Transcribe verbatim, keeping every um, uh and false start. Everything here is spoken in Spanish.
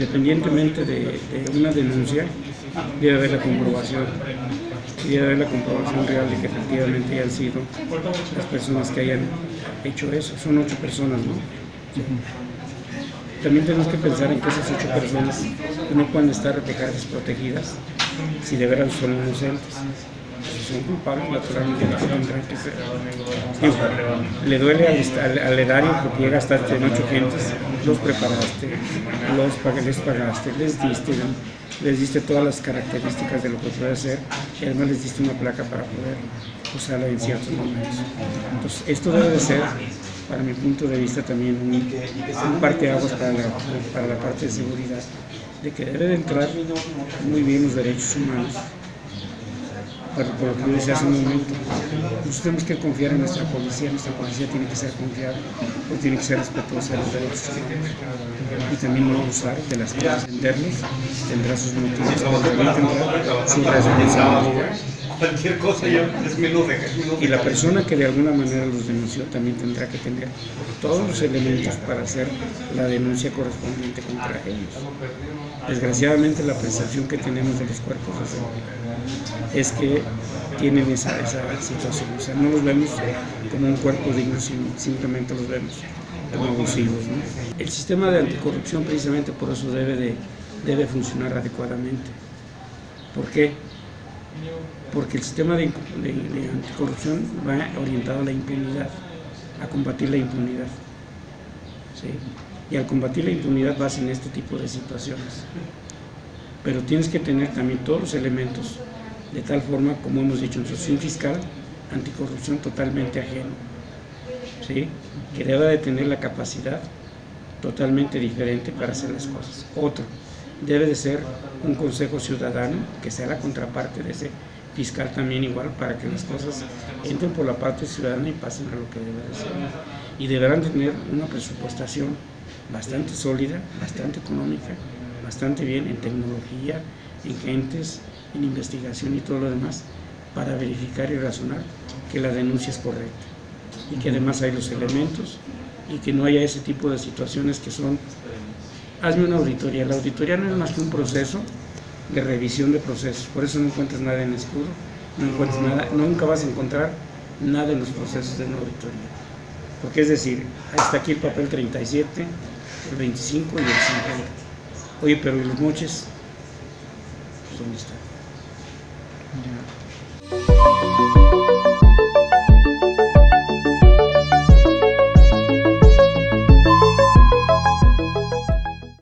independientemente de, de una denuncia, debe haber la comprobación, debe haber la comprobación real de que efectivamente hayan sido las personas que hayan hecho eso. Son ocho personas, ¿no? También tenemos que pensar en que esas ocho personas no pueden estar de cárceles protegidas si de veras son inocentes. Si son culpables, naturalmente tendrán que ser. Digo, le duele al, al, al erario porque ya gastaste en ocho gentes, los preparaste, los pag les pagaste, les diste, les diste todas las características de lo que puede hacer y además les diste una placa para poder usarla en ciertos momentos. Entonces, esto debe de ser, para mi punto de vista, también un, un parteaguas para la, para la parte de seguridad, de que debe de entrar muy bien los derechos humanos. Por lo que yo decía hace un momento, nosotros tenemos que confiar en nuestra policía, nuestra policía tiene que ser confiable, o tiene que ser respetuosa de los derechos humanos, y también no abusar de las cosas, entenderlos, tendrá sus motivos, pero también tendrá su responsabilidad. Cualquier cosa yo es menos de Y la persona que de alguna manera los denunció también tendrá que tener todos los elementos para hacer la denuncia correspondiente contra ellos. Desgraciadamente la percepción que tenemos de los cuerpos de seguridad es que tienen esa, esa situación, o sea, no los vemos como un cuerpo digno, sino simplemente los vemos como abusivos, ¿no? El sistema de anticorrupción precisamente por eso debe, de, debe funcionar adecuadamente. ¿Por qué? Porque el sistema de, de, de anticorrupción va orientado a la impunidad, a combatir la impunidad, ¿sí? Y al combatir la impunidad vas en este tipo de situaciones. Pero tienes que tener también todos los elementos, de tal forma, como hemos dicho, en un fiscal anticorrupción totalmente ajeno, ¿sí? Que deba de tener la capacidad totalmente diferente para hacer las cosas. Otro, debe de ser un consejo ciudadano que sea la contraparte de ese fiscal también igual, para que las cosas entren por la parte ciudadana y pasen a lo que debe de ser. Y deberán tener una presupuestación bastante sólida, bastante económica, bastante bien en tecnología, en gentes, en investigación y todo lo demás, para verificar y razonar que la denuncia es correcta y que además hay los elementos y que no haya ese tipo de situaciones que son, hazme una auditoría. La auditoría no es más que un proceso de revisión de procesos, por eso no encuentras nada en escudo, no encuentras nada, nunca vas a encontrar nada en los procesos de una auditoría, porque es decir, hasta aquí el papel treinta y siete, el veinticinco y el cincuenta. Oye, pero ¿y los moches? Pues, ¿dónde están? Ya.